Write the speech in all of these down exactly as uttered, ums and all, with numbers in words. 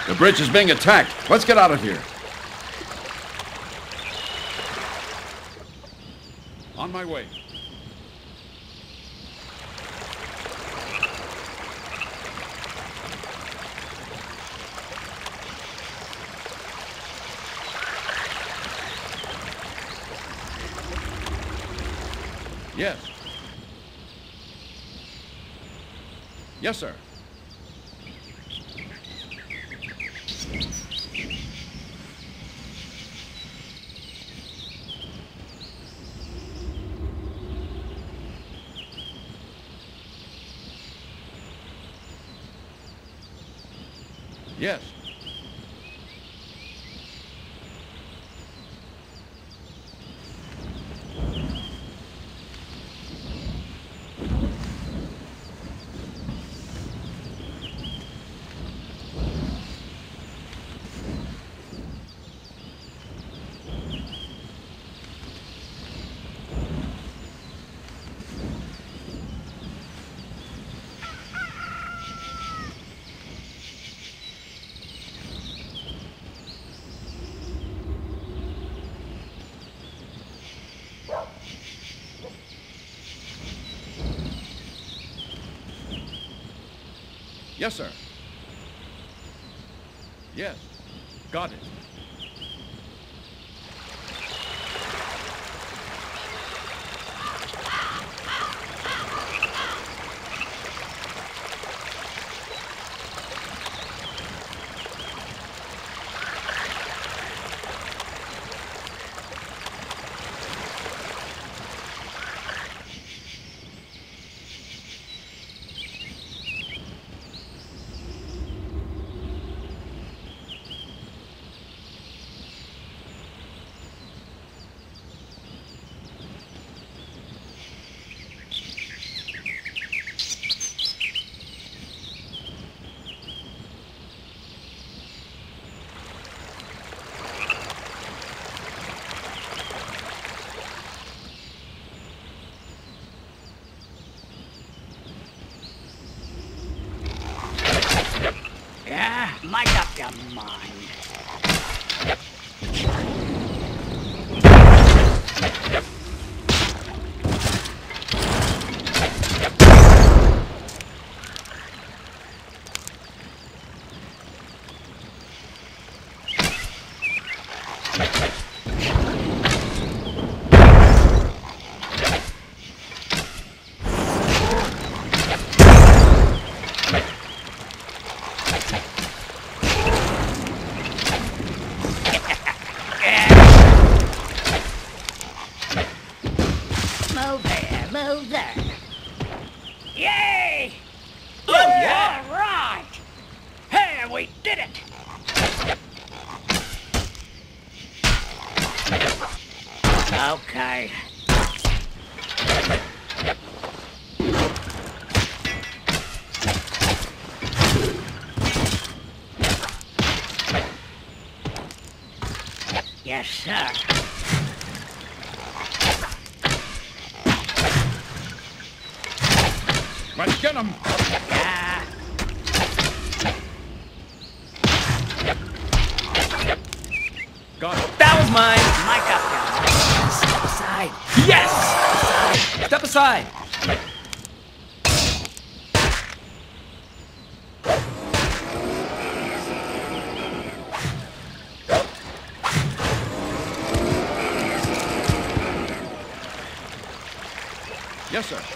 The bridge is being attacked. Let's get out of here. On my way. Yes. Yes, sir. Yes. Yes, sir. Yes. Got it. Yeah, make up your mind. Move there, move there. Yay! Oh, yeah! All right! Hey, we did it! Okay. Yes, sir. Let's get him. Yeah. Got it. That was mine! Make up your mind. Yes! Step aside. Step aside! Yes, sir.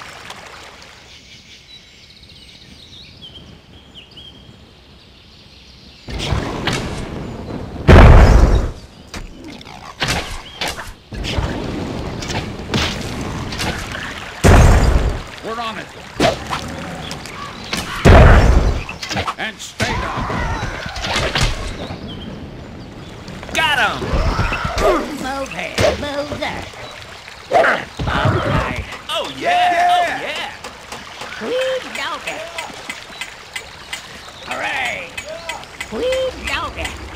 We're on it. And stay down. Got him! Move here, move there. Okay. Oh, yeah! Oh, yeah! Sweet doggy. Hooray. Sweet doggy.